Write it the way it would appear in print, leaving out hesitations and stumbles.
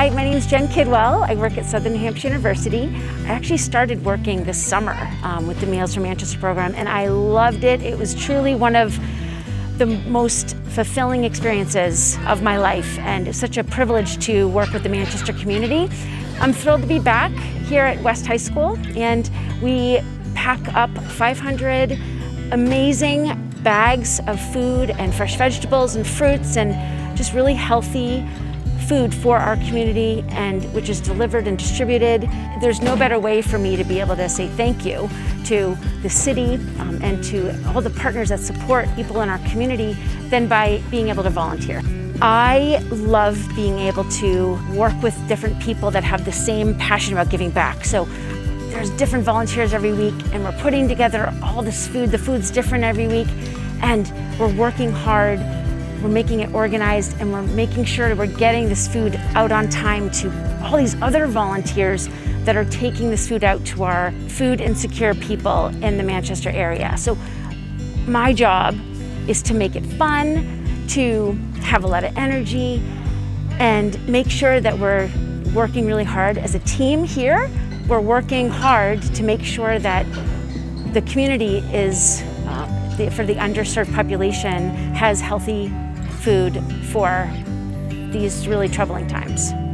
Hi, my name is Jen Kidwell. I work at Southern New Hampshire University. I actually started working this summer with the Meals for Manchester program, and I loved it. It was truly one of the most fulfilling experiences of my life, and it's such a privilege to work with the Manchester community. I'm thrilled to be back here at West High School, and we pack up 500 amazing bags of food and fresh vegetables and fruits and just really healthy food for our community, and which is delivered and distributed. There's no better way for me to be able to say thank you to the city and to all the partners that support people in our community than by being able to volunteer. I love being able to work with different people that have the same passion about giving back. So there's different volunteers every week, and we're putting together all this food. The food's different every week, and we're working hard. We're making it organized, and we're making sure we're getting this food out on time to all these other volunteers that are taking this food out to our food insecure people in the Manchester area. So my job is to make it fun, to have a lot of energy, and make sure that we're working really hard as a team here. We're working hard to make sure that the community is, for the underserved population, has healthy food for these really troubling times.